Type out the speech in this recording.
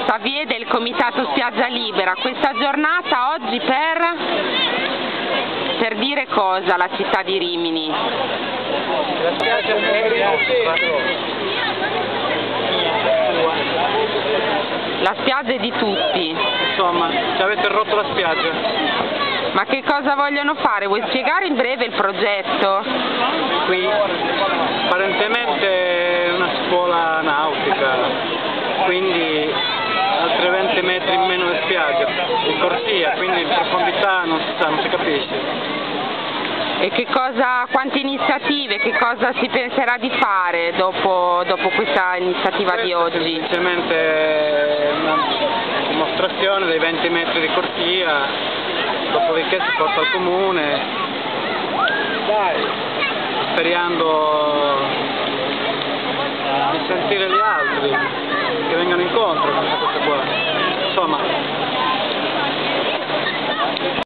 Xavier del Comitato Spiaggia Libera. Questa giornata oggi per dire cosa alla città di Rimini? La spiaggia La spiaggia è di tutti. insomma, ci avete rotto la spiaggia. Ma che cosa vogliono fare? Vuoi spiegare in breve il progetto? Qui apparentemente è una scuola nautica, quindi altri 20 metri in meno di spiaggia, di corsia, quindi in profondità non si sa, non si capisce. E quante iniziative, che cosa si penserà di fare dopo questa iniziativa di oggi? Semplicemente una dimostrazione dei 20 metri di corsia, dopodiché si porta al comune, speriamo di sentire gli altri che vengano incontro.